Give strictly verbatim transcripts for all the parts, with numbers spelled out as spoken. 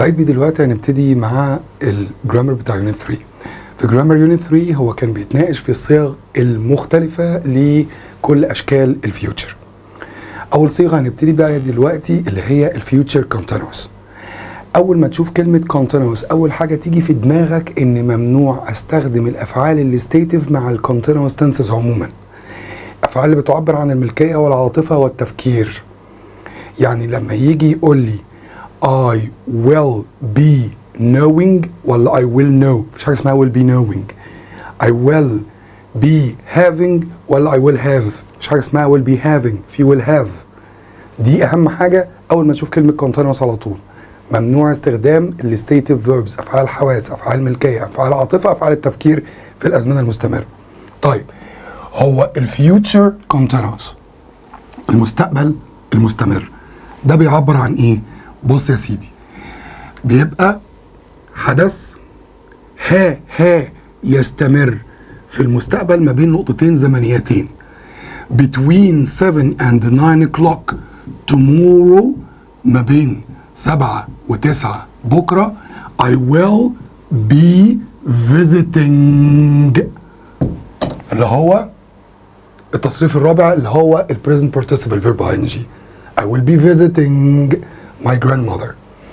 حبايبي دلوقتي هنبتدي مع الجرامر بتاع يونت ثلاثة. في جرامر يونت ثلاثة هو كان بيتناقش في الصيغ المختلفة لكل أشكال الفيوتشر. أول صيغة هنبتدي بقى دلوقتي اللي هي الفيوتشر كونتينوس. أول ما تشوف كلمة كونتينوس أول حاجة تيجي في دماغك إن ممنوع أستخدم الأفعال الستيتيف مع الكونتينوس تنسز عموما. الأفعال اللي بتعبر عن الملكية والعاطفة والتفكير. يعني لما يجي يقول لي I will be knowing ولا I will know، مفيش حاجة اسمها will be knowing. I will be having ولا I will have، مفيش حاجة اسمها will be having، في will have. دي أهم حاجة أول ما تشوف كلمة continuous على طول. ممنوع استخدام الستيتيف verbs، أفعال الحواس، أفعال الملكية، أفعال العاطفة، أفعال التفكير في الأزمنة المستمرة. طيب هو الفيوتشر continuous، المستقبل المستمر، ده بيعبر عن إيه؟ بص يا سيدي، بيبقى حدث ها ها يستمر في المستقبل ما بين نقطتين زمنيتين. between seven and nine o'clock tomorrow، ما بين سبعة وتسعة بكرة. I will be visiting، اللي هو التصريف الرابع اللي هو ال present participle verb ing. I will be visiting my grandmother.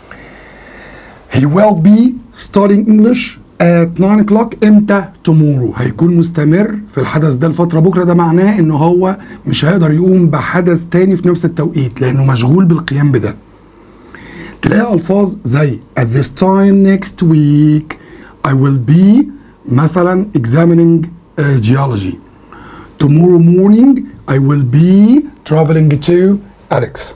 He will be studying English at nine o'clock. امتى؟ tomorrow. هيكون مستمر في الحدث ده لفترة بكرة. ده معناه انه هو مش هيقدر يقوم بحدث تاني في نفس التوقيت لانه مشغول بالقيام بده. تلاقي الفاظ زي at this time next week I will be مثلا examining uh, geology. Tomorrow morning I will be traveling to Alex.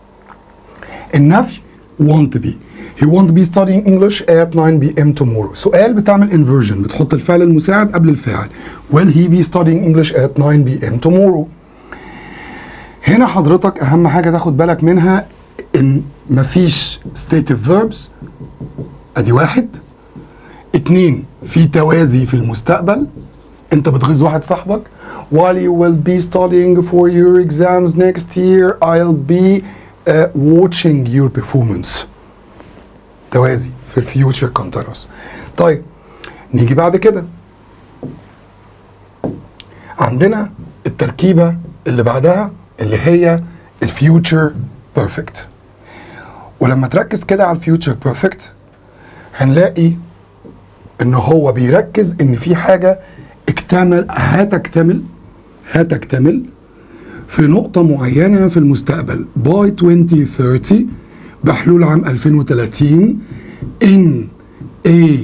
النفي want to be. He won't be studying English at nine p m tomorrow. سؤال بتعمل inversion، بتحط الفعل المساعد قبل الفاعل. Will he be studying English at nine p m tomorrow؟ هنا حضرتك أهم حاجة تاخد بالك منها إن مفيش stative verbs. أدي واحد. اتنين، في توازي في المستقبل. أنت بتغيظ واحد صاحبك. While you will be studying for your exams next year, I'll be uh, watching your performance. توازي في الفيوتشر كونتينوس. طيب نيجي بعد كده عندنا التركيبة اللي بعدها اللي هي الفيوتشر بيرفكت. ولما تركز كده على الفيوتشر بيرفكت هنلاقي ان هو بيركز ان في حاجة اكتمل هتكتمل هتكتمل في نقطة معينة في المستقبل by twenty thirty، بحلول عام ألفين وثلاثين in a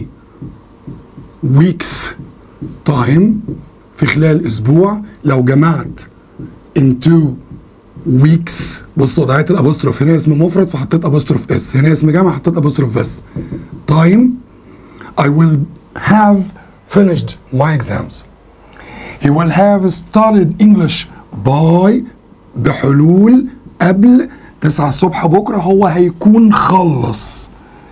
week's time، في خلال اسبوع. لو جمعت in two weeks، بص وضعية الابوستروف، هنا اسم مفرد فحطيت ابوستروف اس، هنا اسم جمع حطيت ابوستروف بس. time I will have finished my exams. He will have studied English by، بحلول قبل تسعة الصبح بكرة هو هيكون خلص.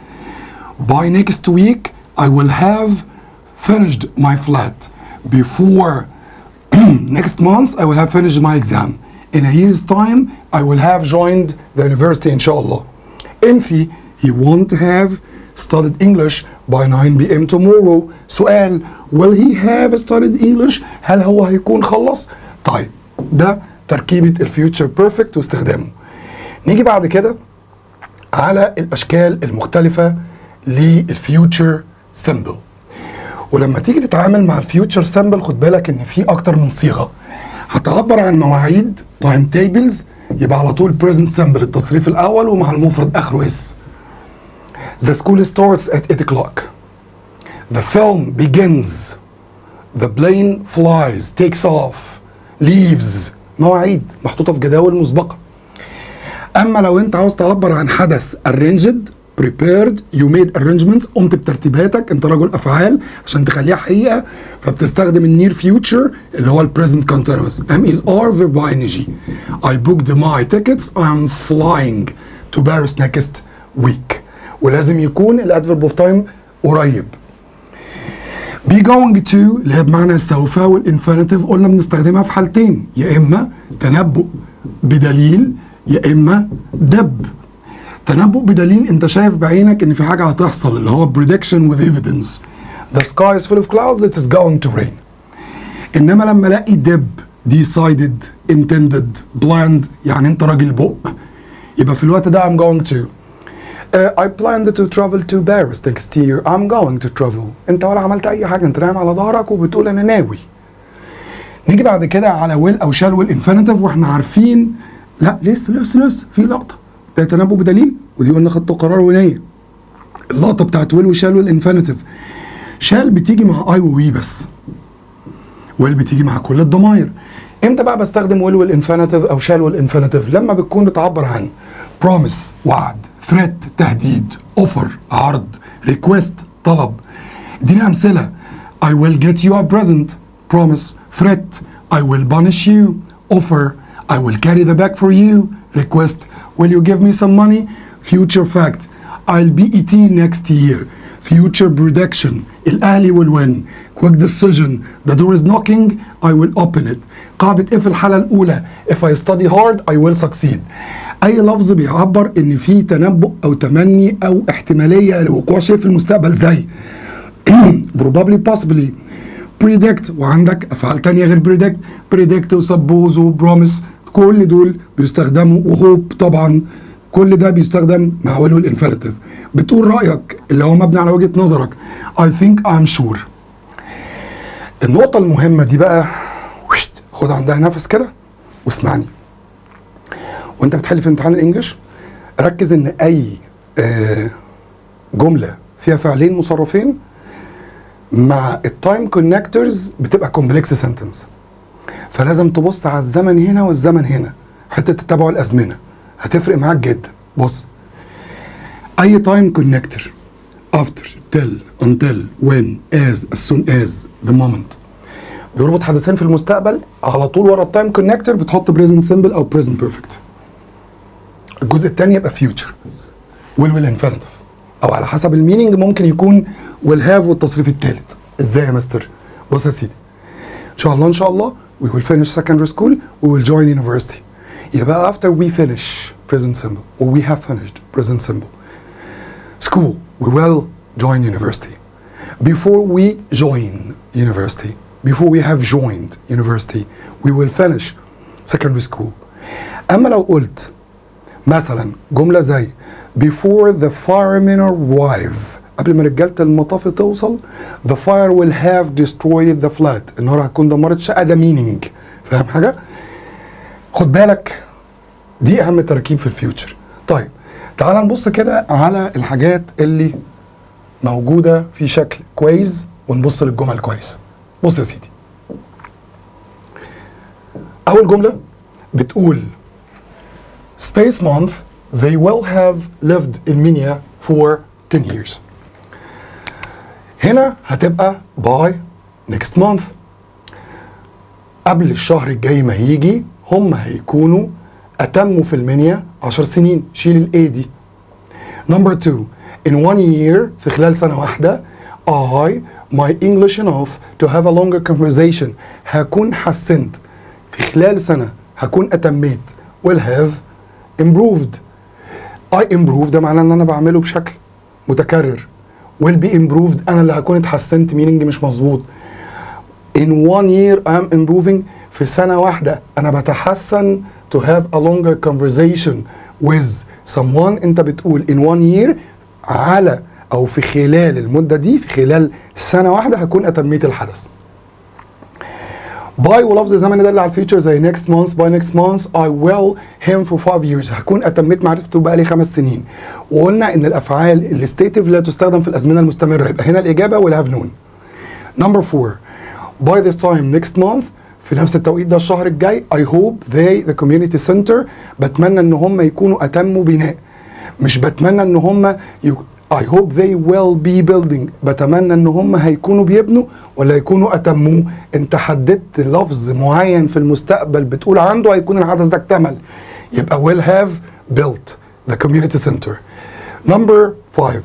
By next week I will have finished my flat. Before next month I will have finished my exam. In a year's time I will have joined the university inshallah. انفي he won't have studied English by nine p m tomorrow. سؤال will he have studied English؟ هل هو هيكون خلص؟ طيب ده تركيبة الفيوتشر بيرفكت واستخدامه. نيجي بعد كده على الاشكال المختلفة للفيوتشر سيمبل. ولما تيجي تتعامل مع الفيوتشر سيمبل خد بالك ان في اكتر من صيغة هتعبر عن مواعيد تايم تيبلز، يبقى على طول present simple التصريف الاول ومع المفرد اخره اس. The school starts at eight o'clock. The film begins. The plane flies, takes off, leaves. مواعيد محطوطة في جداول مسبقة. أما لو أنت عاوز تعبر عن حدث arranged، prepared، you made arrangements، قمت بترتيباتك، أنت رجل أفعال عشان تخليها حقيقة، فبتستخدم النير فيوتشر اللي هو ال present continuous. am is are verb ing. I booked my tickets. I'm flying to Paris next week. ولازم يكون الادفيرب اوف تايم قريب. be going to اللي هي بمعنى سوف، والانفينيتيف قلنا بنستخدمها في حالتين، يا اما تنبؤ بدليل يا اما دب. تنبؤ بدليل انت شايف بعينك ان في حاجه هتحصل، اللي هو prediction with evidence. The sky is full of clouds, it is going to rain. انما لما الاقي dib decided intended planned، يعني انت راجل بق، يبقى في الوقت ده I'm going to uh, I planned to travel to Paris next year. I'm going to travel. انت ولا عملت اي حاجه، انت نايم على ظهرك وبتقول انا ناوي. نيجي بعد كده على will او shall will infinitive، واحنا عارفين لا لسه لسه لسه في لقطه، ده تنبؤ بدليل ودي قلنا خط قرار ونيه. اللقطه بتاعت will وشال والانفينيتيف، شال بتيجي مع اي ووي بس، ويل بتيجي مع كل الضمائر. امتى بقى بستخدم ويل والانفينيتيف او شال والانفينيتيف؟ لما بتكون بتعبر عن بروميس وعد، ثريت تهديد، اوفر عرض، ريكويست طلب. اديني امثله: I will get you a present. promise. threat. I will punish you. offer. I will carry the bag for you. request. Will you give me some money? future fact. I'll be E T next year. future prediction. الأهلي will win. quick decision. the door is knocking. I will open it. قاعدة إيه في الحالة الأولى؟ if I study hard I will succeed. أي لفظ بيعبر إن في تنبؤ أو تمني أو احتمالية لوقوع شيء في المستقبل، زي probably possibly predict، وعندك أفعال تانية غير predict، predict و suppose و promise، كل دول بيستخدموا، وhope طبعا، كل ده بيستخدم مع will والانفينيتيف. بتقول رأيك اللي هو مبني على وجهة نظرك. I think I'm sure. النقطة المهمة دي بقى خد عندها نفس كده واسمعني. وانت بتحل في امتحان الانجليش ركز ان اي آه جملة فيها فعلين مصرفين مع التايم كونكتورز بتبقى كومبلكس سنتنس، فلازم تبص على الزمن هنا والزمن هنا، حتة تتابع الازمنة هتفرق معاك جدا. بص، اي تايم كونكتور after, till, until, when, as, as soon as, the moment بيربط حدثين في المستقبل، على طول ورا التايم كونكتور بتحط present simple او present perfect. الجزء الثاني يبقى future will will infinitive، او على حسب المينينج ممكن يكون will have والتصريف الثالث. ازاي يا مستر؟ بص يا سيدي، ان شاء الله ان شاء الله we will finish secondary school, we will join university. يبقى after we finish present simple or we have finished present simple school we will join university. Before we join university, before we have joined university, we will finish secondary school. أما لو قلت مثلا جملة زي before the firemen arrive، قبل ما رجالة المطافي توصل the fire will have destroyed the flat، النار هتكون دمرت شقة، ده meaning. فاهم حاجة؟ خد بالك دي أهم تركيب في الفيوتشر. طيب تعال نبص كده على الحاجات اللي موجودة في شكل كويس ونبص للجمل كويس. بص يا سيدي، أول جملة بتقول Space month they will have lived in Minya for ten years. هنا هتبقى by next month، قبل الشهر الجاي ما يجي هم هيكونوا أتموا في المنيا عشر سنين. شيل الإيه دي. Number two, in one year في خلال سنة واحدة I my English enough to have a longer conversation، هكون حسنت في خلال سنة، هكون أتميت will have improved. I improved ده معناه ان انا بعمله بشكل متكرر. will be improved انا اللي هكون اتحسنت، meaning مش مظبوط. in one year I am improving في سنة واحدة انا بتحسن to have a longer conversation with someone. انت بتقول in one year على او في خلال المدة دي، في خلال سنة واحدة هكون اتميت الحدث. by ولفظ زمني ده اللي على الفيوتشر زي next month by next month I will him for five years، هكون اتميت معرفته بقى لي خمس سنين. وقلنا ان الافعال الستيتيف لا تستخدم في الازمنه المستمره، يبقى هنا الاجابه will have known. number four by this time next month في نفس التوقيت ده الشهر الجاي I hope they the community center، بتمنى ان هم يكونوا اتموا بناء، مش بتمنى ان هم يك... I hope they will be building، بتمنى ان هم هيكونوا بيبنوا ولا يكونوا اتموه. انت حددت لفظ معين في المستقبل بتقول عنده هيكون الحدث ده اكتمل، يبقى will have built the community center. number five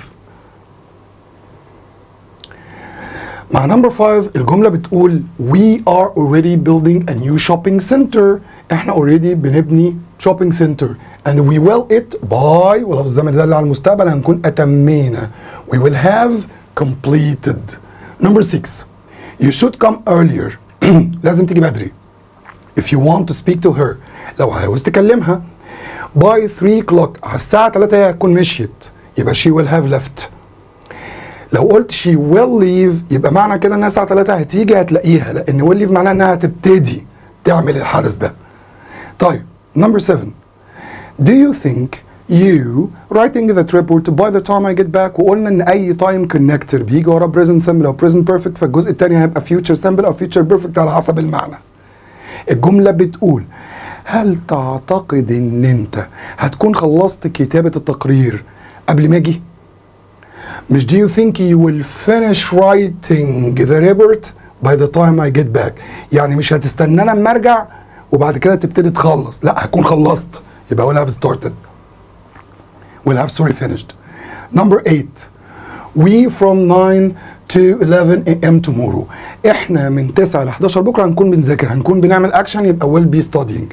مع number five الجملة بتقول we are already building a new shopping center احنا اوريدي بنبني shopping center and we will it by ولفظ الزمن ده اللي على المستقبل هنكون اتمينا. we will have completed. number six, you should come earlier. لازم تيجي بدري. if you want to speak to her, لو عاوز تكلمها by three o'clock على الساعة ثلاثة هي هتكون مشيت، يبقى she will have left. لو قلت she will leave يبقى معنى كده انها الساعة ثلاثة هتيجي هتلاقيها، لأن will leave معناها انها هتبتدي تعمل الحدث ده. طيب number seven, do you think you writing the report by the time I get back؟ وقلنا ان اي time connector بيجي ورا present simple او present perfect، فالجزء الثاني هيبقى future simple او future perfect على حسب المعنى. الجملة بتقول هل تعتقد ان انت هتكون خلصت كتابة التقرير قبل ما اجي؟ مش do you think you will finish writing the report by the time I get back، يعني مش هتستنى لما ارجع وبعد كده تبتدي تخلص، لا هكون خلصت، يبقى we'll have started. we'll have sorry finished. number eight, we from nine to eleven a m tomorrow. احنا من تسعة ل حداشر بكره هنكون بنذاكر، هنكون بنعمل اكشن، يبقى will be studying.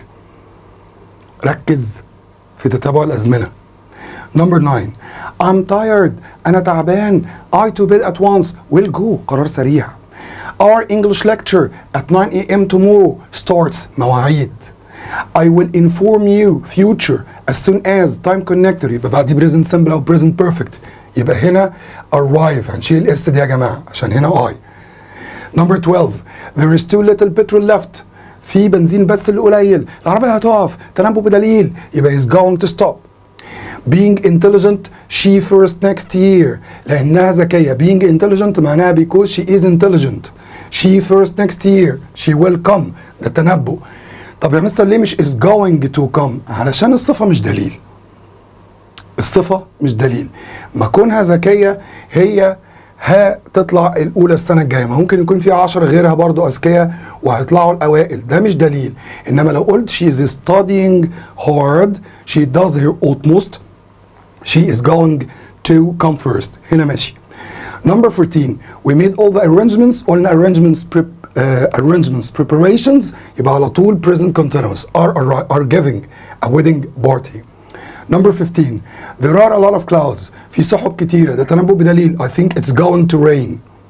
ركز في تتابع الازمنه. number nine, I'm tired. انا تعبان. I to bed at once. will go. قرار سريع. Our English lecture at nine a m tomorrow starts. مواعيد. I will inform you future as soon as time connector، يبقى بعد present simple او present perfect، يبقى هنا arrive هنشيل الاس دي يا جماعه عشان هنا I. number twelve, there is too little petrol left. في بنزين بس اللي قليل، العربيه هتقف، تنبؤ بدليل، يبقى is going to stop. being intelligent she first next year، لانها ذكيه. being intelligent معناها because she is intelligent. she first next year she will come، ده تنبؤ. طب يا مستر ليه مش is going to come؟ علشان الصفة مش دليل. الصفة مش دليل. ما كونها ذكية هي هتطلع الأولى السنة الجاية، ما ممكن يكون في عشرة غيرها برضو أذكياء وهيطلعوا الأوائل، ده مش دليل. إنما لو قلت she is studying hard she does her utmost she is going to come first، هنا ماشي. number fourteen, we made all the arrangements. قلنا arrangements prep Uh, arrangements preparations يبقى على طول present continuous are, are, are giving a wedding party. number fifteen, there are a lot of clouds. في سحب كتيرة، ده تنبؤ بدليل. I think it's going to rain.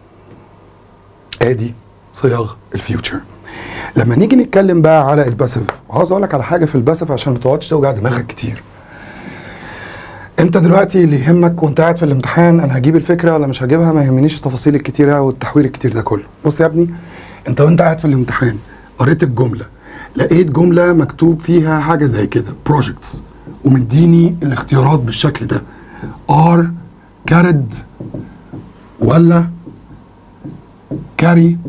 ادي صياغ الفيوتشر. لما نيجي نتكلم بقى على الباسيف، وعاوز اقول لك على حاجة في الباسيف عشان ما تقعدش توجع دماغك كتير. انت دلوقتي اللي يهمك وانت قاعد في الامتحان انا هجيب الفكرة ولا مش هجيبها، ما يهمنيش التفاصيل الكتيرة والتحوير الكتير ده كله. بص يا ابني، انت وانت قاعد في الامتحان قريت الجمله، لقيت جمله مكتوب فيها حاجه زي كده projects، ومديني الاختيارات بالشكل ده are carried ولا carry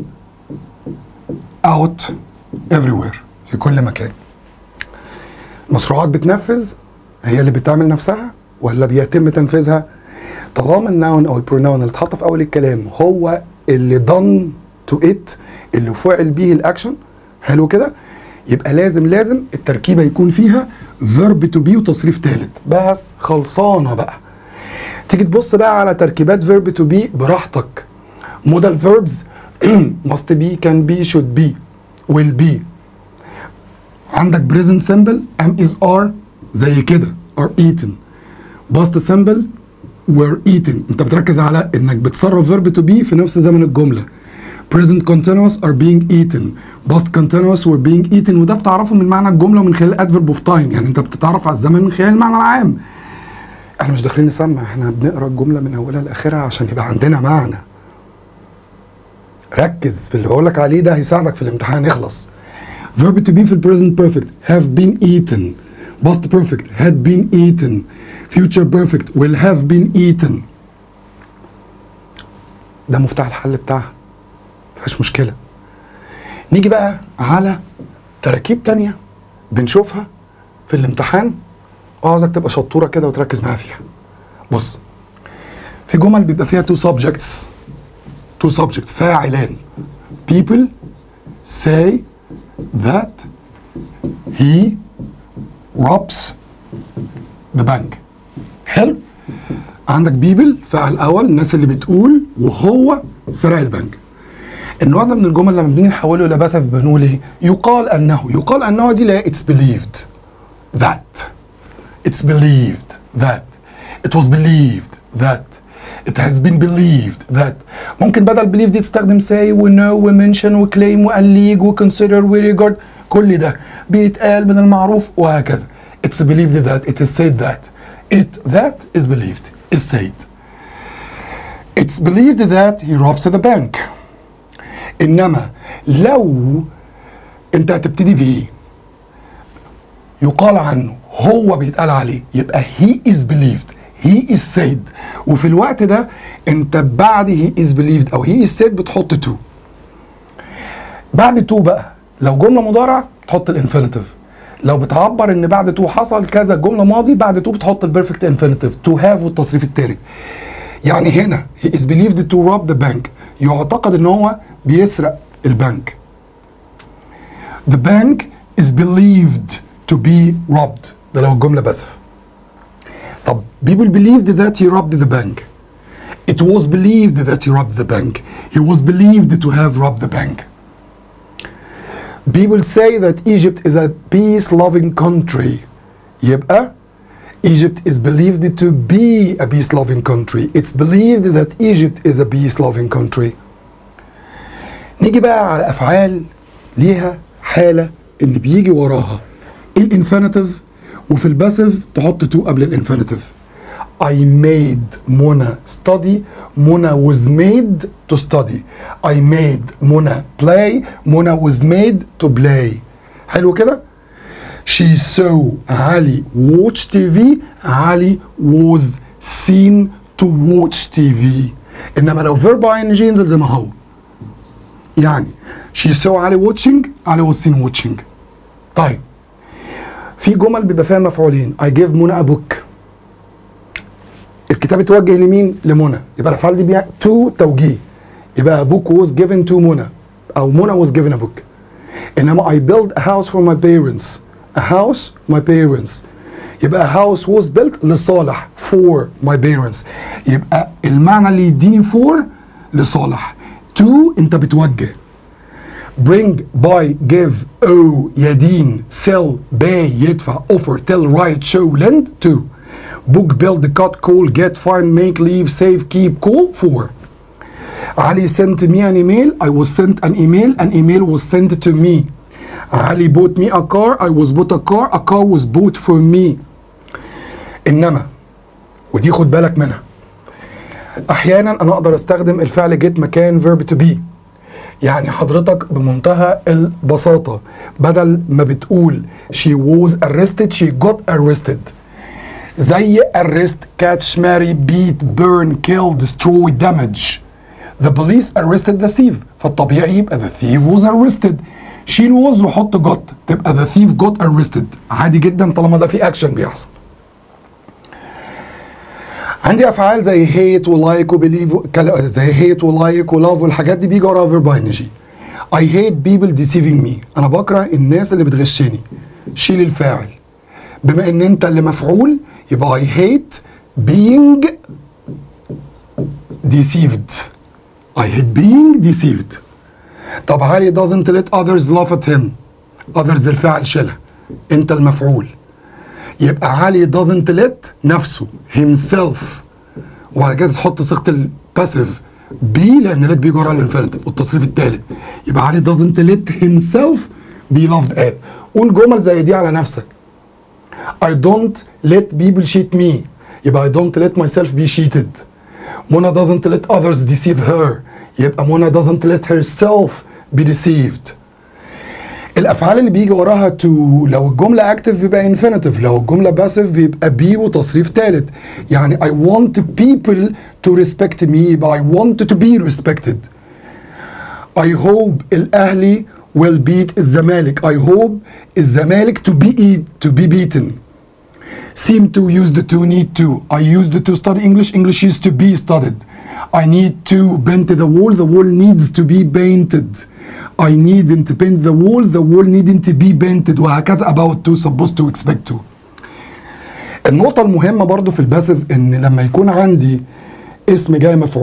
out everywhere، في كل مكان. المشروعات بتنفذ هي اللي بتعمل نفسها ولا بيتم تنفيذها؟ طالما الناون او البروناون اللي اتحط في اول الكلام هو اللي done to it، اللي فعل به الاكشن، حلو كده، يبقى لازم لازم التركيبه يكون فيها verb to be وتصريف ثالث. بس خلصانه بقى. تيجي تبص بقى على تركيبات verb to be براحتك. modal verbs must be, can be, should be, will be. عندك present simple am is are زي كده are eaten. past simple were eaten. انت بتركز على انك بتصرف verb to be في نفس زمن الجمله. present continuous are being eaten. past continuous were being eaten. وده بتعرفه من معنى الجمله ومن خلال adverb of time، يعني انت بتتعرف على الزمن من خلال المعنى العام. احنا مش داخلين نسمع، احنا بنقرا الجمله من اولها لاخرها عشان يبقى عندنا معنى. ركز في اللي بقول لك عليه، ده هيساعدك في الامتحان يخلص. verb to be في present perfect have been eaten. past perfect had been eaten. future perfect will have been eaten. ده مفتاح الحل بتاعها، مفيهاش مشكلة. نيجي بقى على تراكيب تانية بنشوفها في الامتحان، وعاوزك تبقى شطورة كده وتركز معايا فيها. بص، في جمل بيبقى فيها two subjects two subjects فاعلان. people say that he robs the bank. حلو؟ عندك people فاعل أول، الناس اللي بتقول وهو سرق البنك. النوع ده من الجمل لما بنيجي نحوله الى باسف بنقول ايه؟ يقال انه، يقال انه دي لا it's believed that it's believed that it was believed that it has been believed that. ممكن بدل believe دي تستخدم say و know و mention و claim و allege و consider و regard، كل ده بيتقال من المعروف وهكذا. it's believed that it is said that it that is believed is said. it's believed that he robs the bank. انما لو انت هتبتدي بيه يقال عنه، هو بيتقال عليه، يبقى he is believed he is said. وفي الوقت ده انت بعد he is believed او he is said بتحط to. بعد to بقى لو جمله مضارع تحط الانفينيتيف، لو بتعبر ان بعد to حصل كذا جمله ماضي بعد to بتحط البيرفكت انفينيتيف to have والتصريف الثالث. يعني هنا he is believed to rob the bank، يعتقد ان هو بيسرق البنك. the bank is believed to be robbed، ده لو الجمله باسف. طب people believed that he robbed the bank. it was believed that he robbed the bank. he was believed to have robbed the bank. people say that Egypt is a peace-loving country. يبقى Egypt is believed to be a peace-loving country. It's believed that Egypt is a peace-loving country. نيجي بقى على أفعال ليها حالة اللي بيجي وراها الانفينيتيف، وفي الباسيف تحط to قبل الانفينيتيف. I made منى study، منى was made to study. I made منى play، منى was made to play. حلو كده؟ She saw علي watch تي في، علي was seen to watch تي في. انما لو verb ing ينزل زي ما هو. يعني she saw علي watching، علي was seen watching. طيب في جمل بيبقى فيها مفعولين. I gave منى a book. الكتاب اتوجه لمين؟ لمنى. يبقى الافعال دي بيها to توجيه. يبقى a book was given to منى او منى was given a book. انما I built a house for my parents. a house my parents. يبقى a house was built لصالح for my parents. يبقى المعنى اللي يديني for لصالح. to انت بتوجه. bring buy give owe يدين sell pay يدفع offer tell write show lend to. book build cut call get find make leave save keep call for. Ali sent me an email. I was sent an email. An email was sent to me. Ali bought me a car. I was bought a car. A car was bought for me. انما ودي خد بالك منها، احيانا انا اقدر استخدم الفعل get مكان verb to be. يعني حضرتك بمنتهى البساطة بدل ما بتقول she was arrested she got arrested. زي arrest catch marry beat burn kill destroy damage. the police arrested the thief، فالطبيعي يبقى the thief was arrested. شيل was وحط got تبقى the thief got arrested. عادي جدا طالما ده في اكشن بيحصل. عندي افعال زي hate ولايك وبليف، زي hate ولايك ولاف والحاجات دي بيجي وراها verb ing. I hate people deceiving me. انا بكره الناس اللي بتغشني. شيل الفاعل. بما ان انت اللي مفعول يبقى I hate being deceived. I hate being deceived. طب علي doesn't let others laugh at him. others الفاعل شيلها. انت المفعول. يبقى علي doesn't let نفسه himself، وبعد كده تحط صيغه الباسيف بي لان let بيجي وراها الانفينيتيف والتصريف الثالث. يبقى علي doesn't let himself be laughed at. قول جمل زي دي على نفسك. I don't let people cheat me. يبقى I don't let myself be cheated. منى doesn't let others deceive her. يبقى منى doesn't let herself be deceived. الافعال اللي بيجي وراها to لو الجمله اكتف بيبقى انفينيتيف، لو الجمله باسيف بيبقى بي وتصريف ثالث. يعني I want people to respect me يبقى I want to be respected. I hope الاهلي will beat الزمالك. I hope الزمالك to be to be beaten. seem to used to need to. I used to study English. English used to be studied. I need to paint the wall. The wall needs to be painted. I needn't paint the wall. The wall needn't be painted. وهكذا about to supposed to expect to. النقطة المهمة برضو في الباسف ان لما يكون عندي اسم جاي مفعول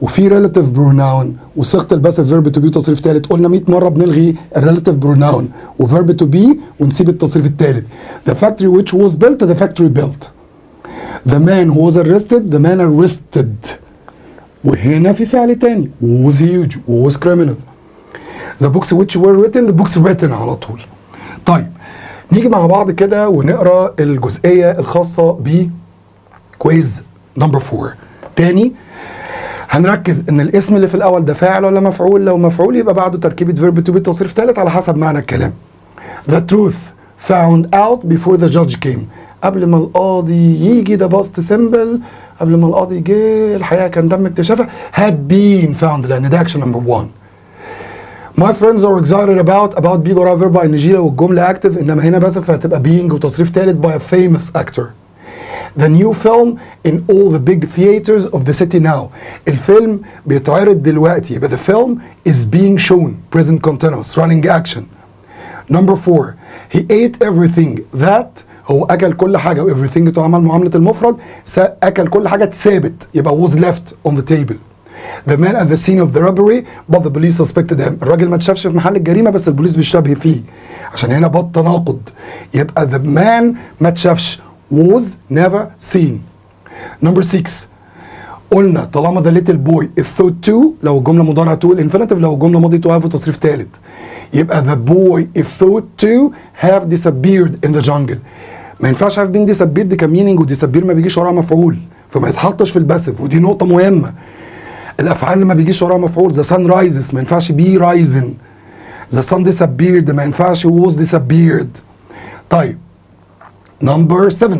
وفي relative pronoun وصيغه الباسيف فيرب تو بي تصريف ثالث. قلنا مية مره بنلغي الريلاتيف pronoun وفيرب تو بي ونسيب التصريف الثالث. The factory which was built the factory built. The man who was arrested the man arrested. وهنا في فعل تاني was huge was criminal. The books which were written the books written على طول. طيب نيجي مع بعض كده ونقرا الجزئيه الخاصه ب كويز نمبر فور. تاني هنركز ان الاسم اللي في الاول ده فاعل ولا مفعول. لو مفعول يبقى بعده تركيبه فيرب تو بي تصريف ثالث على حسب معنى الكلام. The truth found out before the judge came. قبل ما القاضي يجي ده باست سيمبل. قبل ما القاضي جه الحقيقه كان تم اكتشافها had been found لان ده اكشن نمبر واحد. My friends are excited about about بيجي وراها فيرب ان جي لو الجمله اكتف، انما هنا بس فهتبقى being وتصريف ثالث by a famous actor. The new film in all the big theaters of the city now. الفيلم بيتعرض دلوقتي يبقى the film is being shown present continuous running action. Number four he ate everything that هو اكل كل حاجه و everything تعمل معامله المفرد. اكل كل حاجه اتثابت يبقى was left on the table. The man at the scene of the robbery but the police suspected him. الراجل ما اتشافش في محل الجريمه بس البوليس بيشتبه فيه عشان هنا بط تناقض يبقى the man ما اتشافش was never seen. Number six قلنا طالما the little boy is thought to لو الجمله مضارع to الانفينيتيف لو الجمله ماضي to have وتصريف ثالث يبقى the boy is thought to have disappeared in the jungle. ما ينفعش have been disappeared كمينينج وديسابير ما بيجيش وراها مفعول فما يتحطش في الباسيف ودي نقطه مهمه. الافعال اللي ما بيجيش وراها مفعول the sun rises ما ينفعش be rising. the sun disappeared ما ينفعش was disappeared. طيب number seven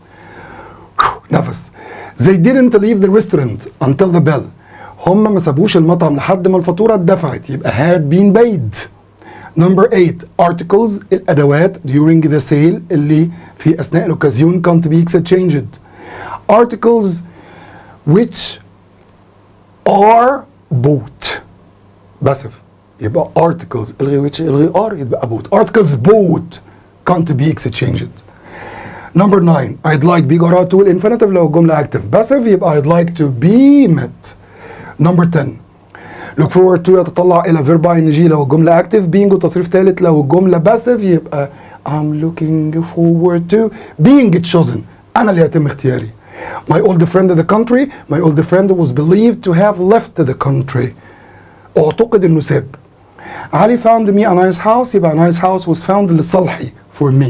نفس they didn't leave the restaurant until the bell. هم ما سابوش المطعم لحد ما الفاتوره اتدفعت يبقى had been paid. number eight articles الادوات during the sale اللي في اثناء الاوكازيون can't be exchanged. articles which are bought باسف يبقى articles الغي which الغي are يبقى bought. articles bought can't be exchanged. number nine I'd like بيجي وراها to الانفينيتيف لو الجمله active باسف يبقى I'd like to be met. number ten look forward to يتطلع الى verb ing لو الجمله active being وتصريف ثالث لو الجمله باسف يبقى I'm looking forward to being chosen. انا اللي هيتم اختياري. My old friend in the country my old friend was believed to have left the country. اعتقد انه ساب. علي found me a nice house يبقى a nice house was found لصالحي for me.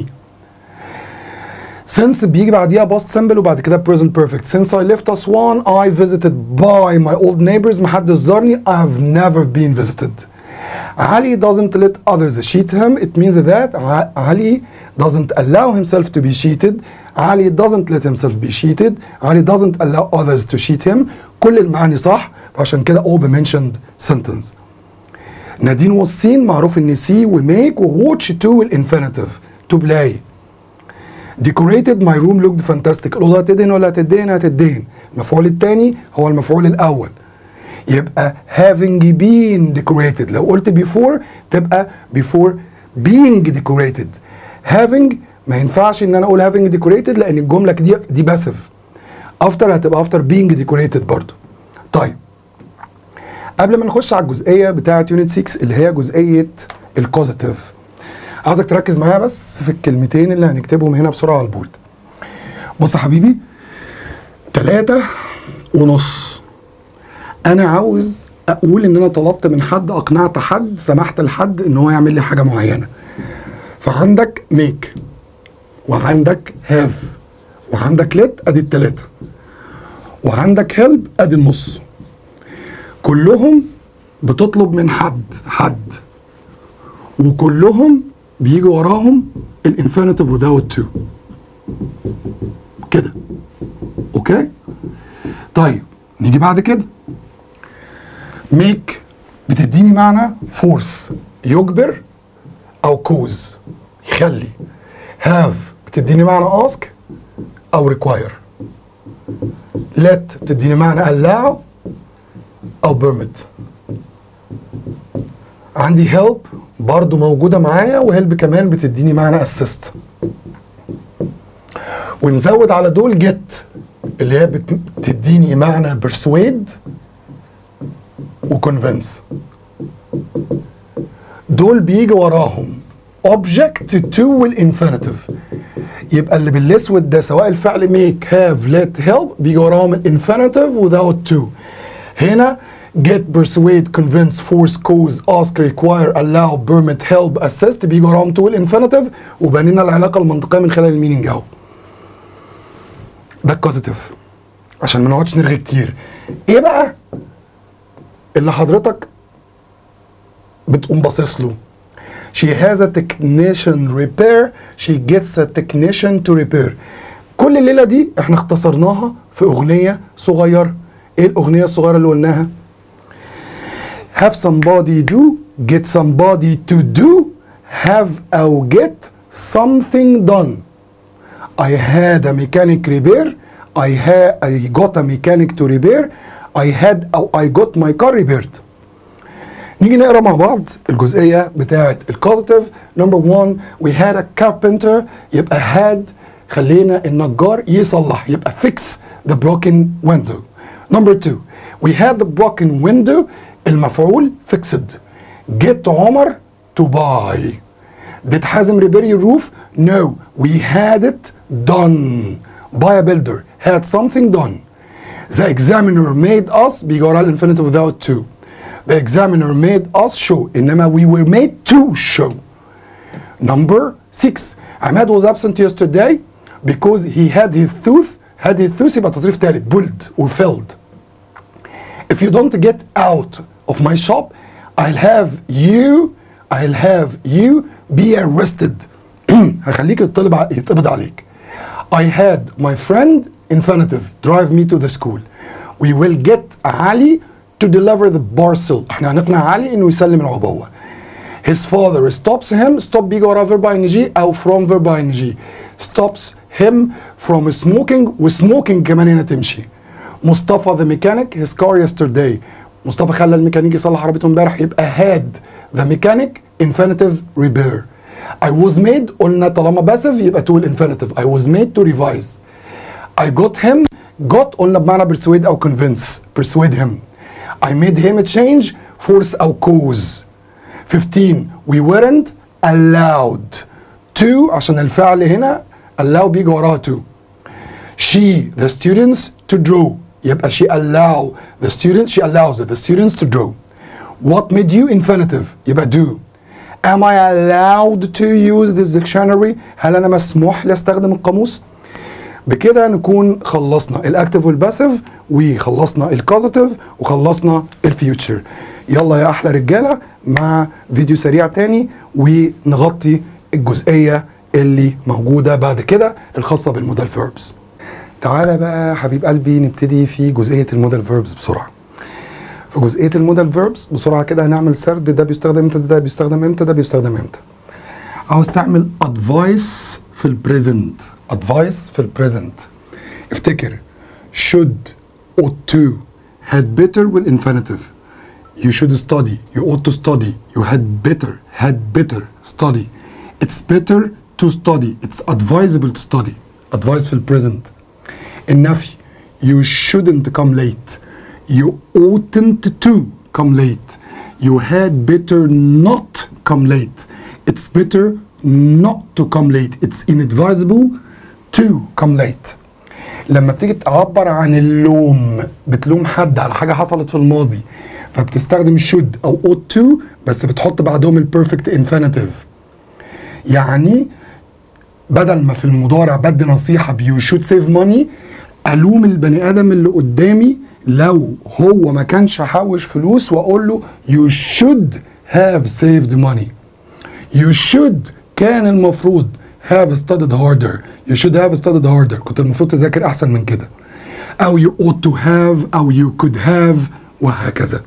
since بيجي بعديها past simple وبعد كده present perfect. since I left Aswan I visited by my old neighbors. محدش زارني I've never been visited. علي doesn't let others cheat him. it means that علي doesn't allow himself to be cheated. علي doesn't let himself be cheated. علي doesn't allow others to cheat him. كل المعاني صح فعشان كده all the mentioned sentence. نادين was seen معروف ان see و make و watch to الانفينيتيف to play. decorated my room looked fantastic. الأوضة هتدهن ولا هتدهن؟ هتدهن. المفعول الثاني هو المفعول الأول يبقى having been decorated. لو قلت before تبقى before being decorated. having ما ينفعش ان انا اقول having decorated لان الجمله دي دي باسف. after هتبقى after being decorated برضو. طيب قبل ما نخش على الجزئيه بتاعه يونت ستة اللي هي جزئيه الكوزيتيف عايزك تركز معايا بس في الكلمتين اللي هنكتبهم هنا بسرعه على البورد. بص يا حبيبي تلاتة ونص انا عاوز اقول ان انا طلبت من حد اقنعت حد سمحت لحد ان هو يعمل لي حاجه معينه. فعندك make وعندك have وعندك let ادي التلاتة وعندك help ادي النص. كلهم بتطلب من حد حد وكلهم بيجي وراهم الانفينيتيف without to كده. اوكي طيب نيجي بعد كده make بتديني معنى force يجبر او cause يخلي. have بتديني معنى ask او require. let بتديني معنى allow او permit. عندي help برضو موجودة معايا وhelp كمان بتديني معنى assist. ونزود على دول get اللي هي بتديني معنى persuade وconvince دول بيجي وراهم object to والinfinitive. يبقى اللي بالاسود ده سواء الفعل make have let help بيجي وراهم الانفينيتيف without to. هنا get persuade convince force cause ask require allow permit help assist بيجي وراهم to والانفينيتيف، وبنينا العلاقه المنطقيه من خلال المينينج اهو. ده الكوزيتيف عشان ما نقعدش نرغي كتير. ايه بقى اللي حضرتك بتقوم باصص له؟ She has a technician repair. She gets a technician to repair. كل الليلة دي احنا اختصرناها في أغنية صغيرة. ايه الأغنية الصغيرة اللي قلناها؟ Have somebody do, get somebody to do, have أو get something done. I had a mechanic repair. I had I got a mechanic to repair. I had أو I got my car repaired. نيجي نقرا مع بعض الجزئيه بتاعه الكوزيتيف. نمبر واحد we had a carpenter يبقى had خلينا النجار يصلح يبقى fix the broken window. نمبر اتنين we had the broken window المفعول fixed. get عمر to buy. did حازم repair your roof? No, we had it done by a builder. had something done. the examiner made us بيجي وراها الانفينيتيف without to. The examiner made us show. إنما we were made to show. Number six. Ahmed was absent yesterday because he had his tooth. had his tooth يبقى تصريف تالت pulled or filled. If you don't get out of my shop, I'll have you I'll have you be arrested. هخليك يطلب يتقبض عليك. I had my friend infinitive drive me to the school. We will get Ali to deliver the parcel. احنا هنقنع علي انه يسلم العبوه. His father stops him. stop بيجي وراه verb ing او from verb ing. stops him from smoking وsmoking كمان هنا تمشي. مصطفى the mechanic his car yesterday. مصطفى خلى الميكانيكي يصلح عربيته امبارح يبقى had the mechanic infinitive repair. I was made قلنا طالما باسف يبقى to infinitive. I was made to revise. I got him got قلنا بمعنى persuade او convince. persuade him. I made him a change force أو cause. fifteen we weren't allowed to عشان الفعل هنا allow بيجي وراها to. She the students to draw يبقى she allow the students she allows the students to draw. What made you infinitive يبقى do. Am I allowed to use this dictionary؟ هل أنا مسموح لي أستخدم القاموس؟ بكده نكون خلصنا الاكتف والباسيف وخلصنا الكوزيتيف وخلصنا الفيوتشر. يلا يا احلى رجاله مع فيديو سريع تاني ونغطي الجزئيه اللي موجوده بعد كده الخاصه بالمودال فيربس. تعالى بقى حبيب قلبي نبتدي في جزئيه المودال فيربس بسرعه. في جزئيه المودال فيربس بسرعه كده هنعمل سرد. ده بيستخدم امتى ده بيستخدم امتى ده بيستخدم امتى. عاوز تعمل ادفايس في البريزنت. advice في البريزنت. افتكر should ought to had better والinfinitive. you should study you ought to study you had better had better study it's better to study it's advisable to study. advice في البريزنت. النفي you shouldn't come late you oughtn't to come late you had better not come late it's better not to come late it's inadvisable to come late. لما بتيجي تعبر عن اللوم بتلوم حد على حاجة حصلت في الماضي فبتستخدم should أو ought to بس بتحط بعدهم البرفكت infinitive. يعني بدل ما في المضارع بدي نصيحة ب you should save money ألوم البني آدم اللي قدامي لو هو ما كانش حوش فلوس وأقول له you should have saved money. you should كان المفروض have studied harder. you should have studied harder. كنت المفروض تذاكر أحسن من كده. أو you ought to have أو you could have وهكذا.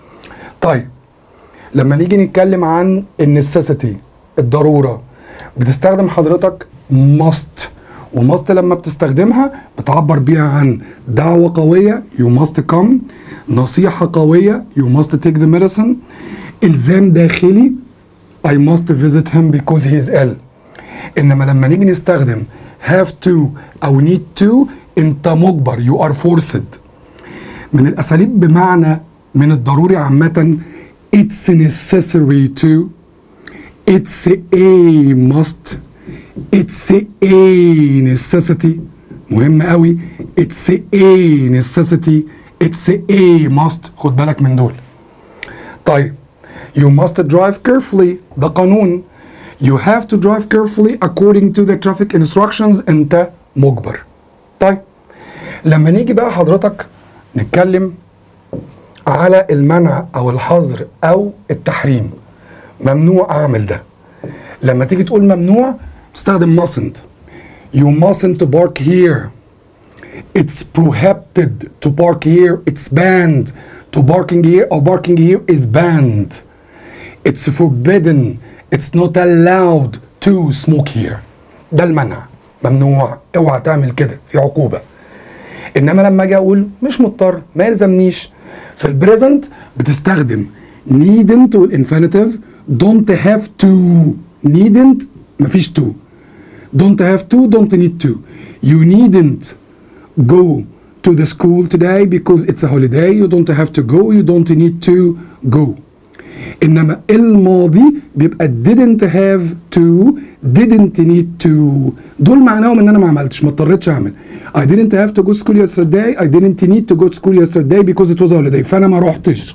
طيب لما نيجي نتكلم عن النسيسيتي الضرورة بتستخدم حضرتك must وmust لما بتستخدمها بتعبر بيها عن دعوة قوية you must come. نصيحة قوية you must take the medicine. إلزام داخلي I must visit him because he is ill. إنما لما نيجي نستخدم have to أو need to أنت مجبر you are forced. من الأساليب بمعنى من الضروري عامة it's necessary to it's a must it's a necessity مهم قوي it's a necessity it's a must خد بالك من دول. طيب you must drive carefully ده قانون you have to drive carefully according to the traffic instructions انت مجبر. طيب لما نيجي بقى حضرتك نتكلم على المنع او الحظر او التحريم ممنوع اعمل ده لما تيجي تقول ممنوع تستخدم mustn't you mustn't park here it's prohibited to park here it's banned to parking here or parking here is banned it's forbidden it's not allowed to smoke here ده المنع ممنوع اوعى تعمل كده في عقوبة. انما لما اجي اقول مش مضطر ما يلزمنيش في البريزنت بتستخدم needn't والانفينيتيف don't have to needn't مفيش to don't have to don't need to you needn't go to the school today because it's a holiday you don't have to go you don't need to go. انما الماضي بيبقى didn't have to didn't need to دول معناهم ان انا ما عملتش ما اضطريتش اعمل I didn't have to go to school yesterday I didn't need to go to school yesterday because it was a holiday فانا ما روحتش.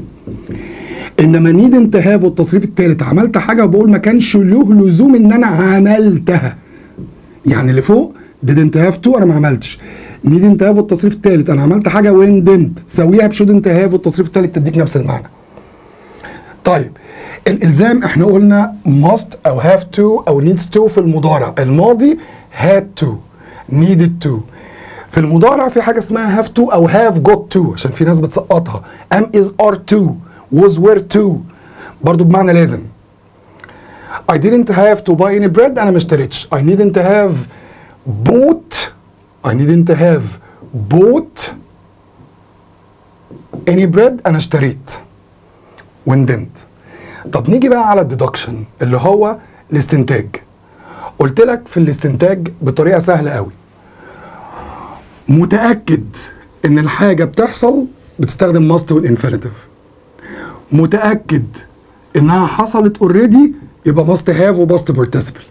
انما needn't have والتصريف الثالث عملت حاجه وبقول ما كانش له لزوم ان انا عملتها يعني اللي فوق didn't have to انا ما عملتش needn't have والتصريف الثالث انا عملت حاجه when didn't سويها ب shouldn't have والتصريف الثالث تديك نفس المعنى. طيب الالزام احنا قلنا must او have to او needs to في المضارع الماضي had to needed to في المضارع في حاجه اسمها have to او have got to عشان في ناس بتسقطها am is are to was were to برضو بمعنى لازم. I didn't have to buy any bread انا ما اشتريتش I didn't have bought I didn't have bought any bread انا اشتريت when didn't. طب نيجي بقى على الديدكشن اللي هو الاستنتاج. قلت لك في الاستنتاج بطريقه سهله قوي متاكد ان الحاجه بتحصل بتستخدم must والانفينيتيف متاكد انها حصلت اوريدي يبقى must have و must participle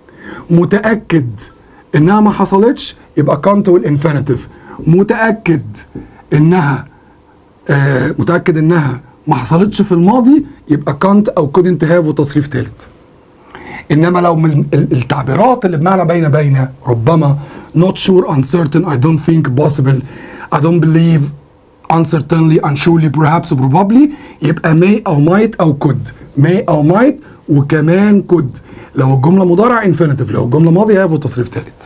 متاكد انها ما حصلتش يبقى can't والانفينيتيف متاكد انها آه متاكد انها ما حصلتش في الماضي يبقى can't او couldn't have وتصريف ثالث. انما لو من التعبيرات اللي بمعنى بين بين ربما not sure uncertain I don't think possible I don't believe uncertainly unsurely perhaps probably يبقى may او might او could may او might وكمان could لو الجمله مضارع infinitive لو الجمله ماضي have وتصريف ثالث.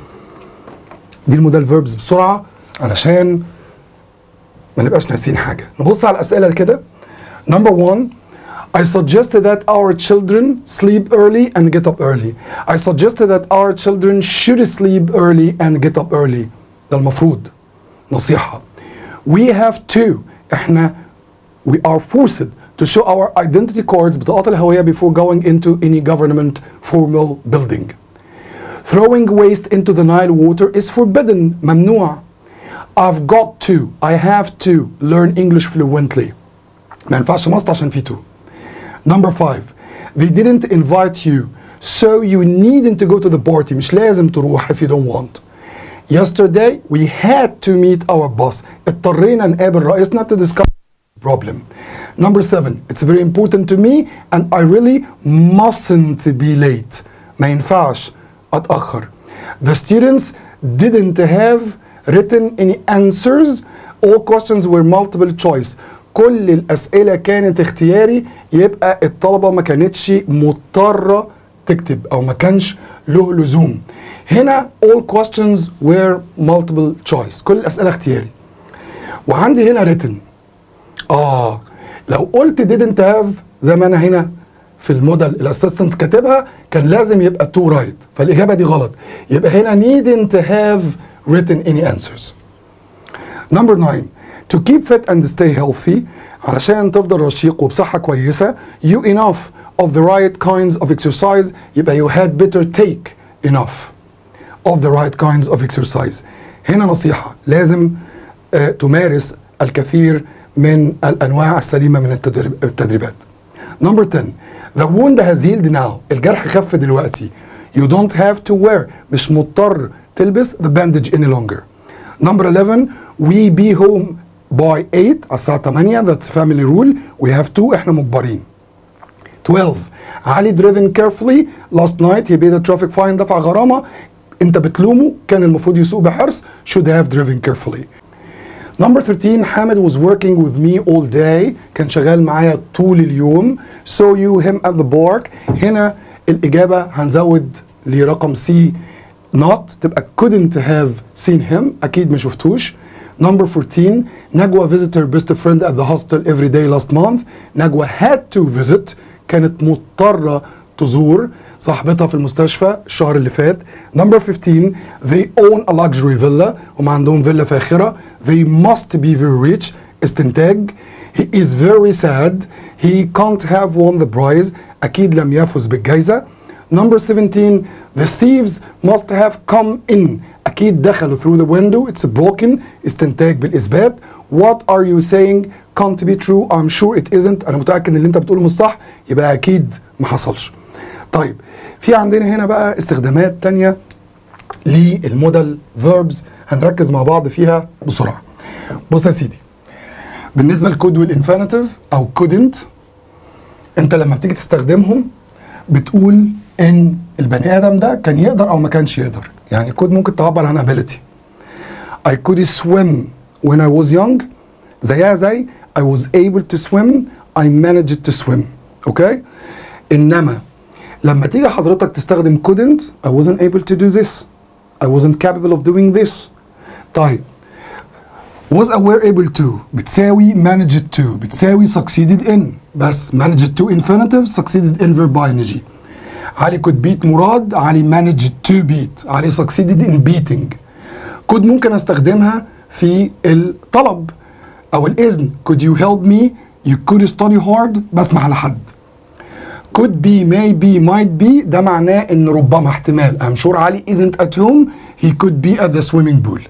دي المودال verbs بسرعه علشان ما نبقاش ناسين حاجه. نبص على الاسئله كده. Number one I suggested that our children sleep early and get up early. I suggested that our children should sleep early and get up early. ده المفروض نصيحة. We have to احنا we are forced to show our identity cards بطاقات الهوية before going into any government formal building. Throwing waste into the Nile water is forbidden. ممنوع. I've got to I have to learn English fluently. ما ينفعش must عشان في to. Number five, they didn't invite you, so you needn't to go to the party. مش لازم تروح if you don't want. Yesterday, we had to meet our boss. اضطرينا نقابل رئيسنا to discuss the problem. Number seven, it's very important to me and I really mustn't be late. ما ينفعش أتأخر. The students didn't have written any answers. All questions were multiple choice. كل الأسئلة كانت اختياري يبقى الطلبة ما كانتش مضطرة تكتب أو ما كانش له لزوم. هنا all questions were multiple choice كل الأسئلة اختياري. وعندي هنا written آه لو قلت didn't have زي ما أنا هنا في الموديل الاسيستنت كاتبها كان لازم يبقى to write فالإجابة دي غلط يبقى هنا needn't have written any answers. Number nine to keep fit and stay healthy علشان تفضل رشيق وبصحة كويسة you enough of the right kinds of exercise يبقى you had better take enough of the right kinds of exercise. هنا نصيحة لازم uh, تمارس الكثير من الانواع السليمه من التدريب التدريبات. نمبر عشرة the wound has healed now. الجرح خف دلوقتي. you don't have to wear. مش مضطر تلبس the bandage any longer. نمبر إحداشر we be home by eight على الساعه تمانية. that's family rule. we have to. احنا مجبرين. اثناشر علي driven carefully last night he paid a traffic fine. دفع غرامه. انت بتلومه، كان المفروض يسوق بحرص. should have driven carefully. نمبر ثلاثة حامد was working with me all day. كان شغال معايا طول اليوم. saw you him at the park. هنا الإجابة هنزود لرقم سي not تبقى couldn't have seen him. أكيد ما شفتوش. نمبر أربعتاشر نجوى visit her best friend at the hospital every day last month. نجوى had to visit كانت مضطرة تزور صاحبتها في المستشفى الشهر اللي فات. نمبر خمستاشر they own a luxury villa. هم عندهم فيلا فاخرة. they must be very rich. استنتاج. he is very sad. he can't have won the prize. أكيد لم يفز بالجائزة. نمبر سبعتاشر the thieves must have come in. أكيد دخلوا through the window. it's broken. استنتاج بالإثبات. what are you saying can't be true. I'm sure it isn't. أنا متأكد إن اللي أنت بتقوله مش صح. يبقى أكيد ما حصلش. طيب في عندنا هنا بقى استخدامات تانية للمودال فيربز هنركز مع بعض فيها بسرعة. بص يا سيدي، بالنسبة للكود والانفينيتيف أو couldn't، أنت لما بتيجي تستخدمهم بتقول إن البني آدم ده كان يقدر أو ما كانش يقدر. يعني كود ممكن تعبر عن ability. I could swim when I was young زيها زي I was able to swim I managed to swim. أوكي؟ إنما لما تيجي حضرتك تستخدم couldn't I wasn't able to do this. I wasn't capable of doing this. طيب was aware able to بتساوي managed to بتساوي succeeded in. بس managed to infinitive succeeded in verb ing. علي could beat مراد. علي managed to beat. علي succeeded in beating. could ممكن استخدمها في الطلب او الاذن. could you help me. you could study hard. بسمح لحد. could be may be might be ده معناه ان ربما احتمال. I'm sure علي isn't at home. he could be at the swimming pool.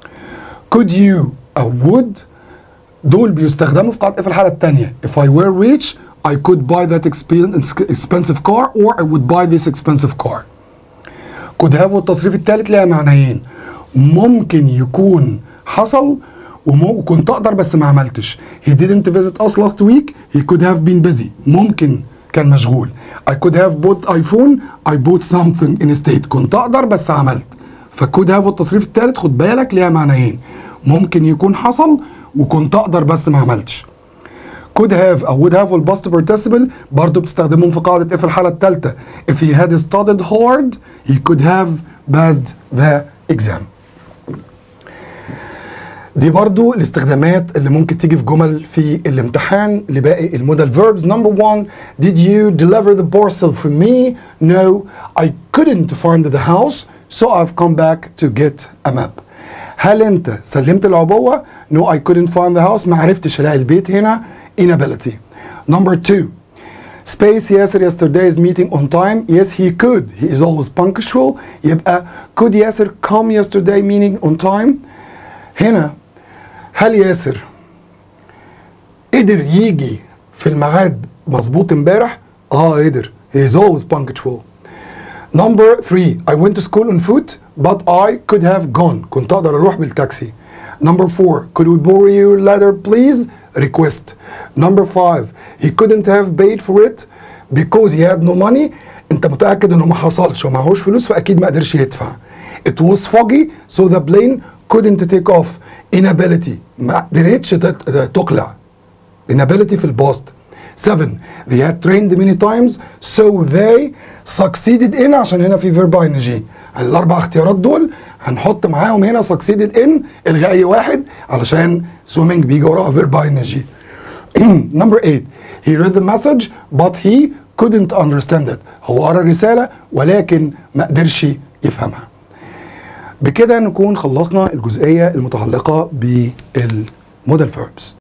could you أو would دول بيستخدموا في قاعدة في الحالة الثانية. if I were rich I could buy that expensive car or I would buy this expensive car. could have والتصريف الثالث لها معنيين. ممكن يكون حصل وكنت اقدر بس ما عملتش. he didn't visit us last week. he could have been busy. ممكن كان مشغول. I could have bought iPhone. I bought something instead. كنت اقدر بس عملت. فكود هاف والتصريف الثالث خد بالك ليها معنيين. ممكن يكون حصل وكنت اقدر بس ما عملتش. could have او would have والباست participle برضه بتستخدمهم في قاعدة اف الحالة الثالثة. if he had studied hard he could have passed the exam. دي برضو الاستخدامات اللي ممكن تيجي في جمل في الامتحان لباقي المودال verbs. number one did you deliver the parcel for me. no I couldn't find the house so I've come back to get a map. هل انت سلمت العبوة. no I couldn't find the house. ما عرفتش الاقي البيت هنا. inability. number two space ياسر yesterday's meeting on time. yes he could. he is always punctual. يبقى could ياسر come yesterday meeting on time. هنا هل ياسر قدر يجي في الميعاد مظبوط امبارح؟ اه قدر. he is always punctual. number three I went to school on foot but I could have gone. كنت اقدر اروح بالتاكسي. number four could we borrow your letter please. request. number five he couldn't have paid for it because he had no money. انت متأكد انه ما حصلش ومعهوش فلوس فاكيد ما قدرش يدفع. it was foggy so the plane couldn't take off. inability ما قدرتش تقلع. inability في الباست. seven they had trained many times so they succeeded in. عشان هنا في verb ing. الاربع اختيارات دول هنحط معاهم هنا succeeded in الغاء اي واحد علشان swimming بيجي وراها verb ing. number eight he read the message but he couldn't understand it. هو قرأ الرسالة ولكن ما قدرش يفهمها. بكده نكون خلصنا الجزئية المتعلقة بالمودال verbs.